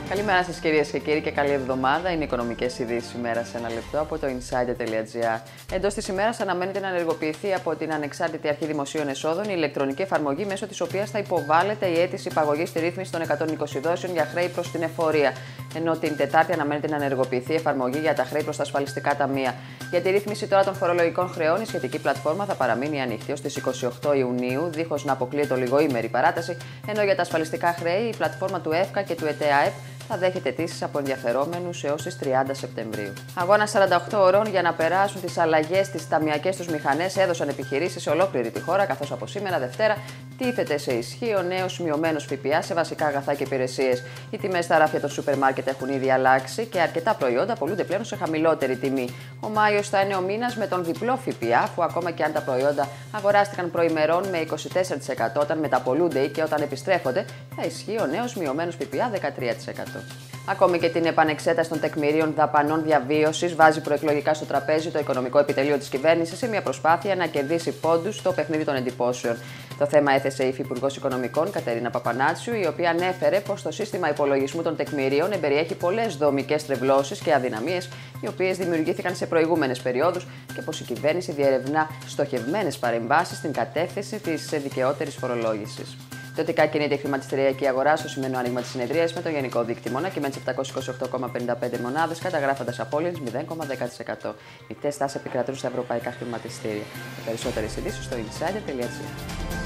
Καλημέρα σας κυρίες και κύριοι και καλή εβδομάδα. Είναι οι οικονομικές ειδήσεις ημέρα σε ένα λεπτό από το insider.gr. Εντός της ημέρας αναμένεται να ενεργοποιηθεί από την Ανεξάρτητη Αρχή Δημοσίων Εσόδων η ηλεκτρονική εφαρμογή μέσω της οποίας θα υποβάλλεται η αίτηση υπαγωγής στη ρύθμιση των 120 δόσεων για χρέη προς την εφορία. Ενώ την Τετάρτη αναμένεται να ενεργοποιηθεί η εφαρμογή για τα χρέη προς τα ασφαλιστικά ταμεία. Για τη ρύθμιση τώρα των φορολογικών χρεών, η σχετική πλατφόρμα θα παραμείνει ανοιχτή ως τις 28 Ιουνίου, δίχως να αποκλείεται ολιγοήμερη παράταση, ενώ για τα ασφαλιστικά χρέη η πλατφόρμα του ΕΦΚΑ και του ΕΤΕΑΕΠ θα δέχεται αιτήσεις από ενδιαφερόμενους έως τις 30 Σεπτεμβρίου. Αγώνα 48 ωρών για να περάσουν τις αλλαγές στις ταμειακές τους μηχανές έδωσαν επιχειρήσεις σε ολόκληρη τη χώρα, καθώς από σήμερα Δευτέρα τίθεται σε ισχύ ο νέος μειωμένος ΦΠΑ σε βασικά αγαθά και υπηρεσίες. Οι τιμές στα ράφια των σούπερ μάρκετ έχουν ήδη αλλάξει και αρκετά προϊόντα πολλούνται πλέον σε χαμηλότερη τιμή. Ο Μάιος θα είναι ο μήνας με τον διπλό ΦΠΑ, αφού ακόμα και αν τα προϊόντα αγοράστηκαν προημερών με 24% όταν μεταπολούνται ή και όταν επιστρέφονται, θα ισχύει ο νέος μειωμένος ΦΠΑ 13%. Ακόμη και την επανεξέταση των τεκμηρίων δαπανών διαβίωσης βάζει προεκλογικά στο τραπέζι το οικονομικό επιτελείο της κυβέρνησης σε μια προσπάθεια να κερδίσει πόντους στο παιχνίδι των εντυπώσεων. Το θέμα έθεσε η Υφυπουργός Οικονομικών Κατερίνα Παπανάτσιου, η οποία ανέφερε πως το σύστημα υπολογισμού των τεκμηρίων εμπεριέχει πολλές δομικές τρευλώσεις και αδυναμίες, οι οποίες δημιουργήθηκαν σε προηγούμενες περιόδους και πως η κυβέρνηση διερευνά στοχευμένες παρεμβάσεις στην κατεύθυνση της δικαιότερης φορολόγησης. Ιδιωτικά κινείται η χρηματιστηριακή αγορά στο σημερινό άνοιγμα της συνεδρίας με το γενικό δίκτυμο και με 728,55 μονάδες, καταγράφοντας απώλειες 0,10%. Μεικτές τάσεις επικρατούν στα ευρωπαϊκά χρηματιστήρια. Με περισσότερες ειδήσεις στο insider.gr.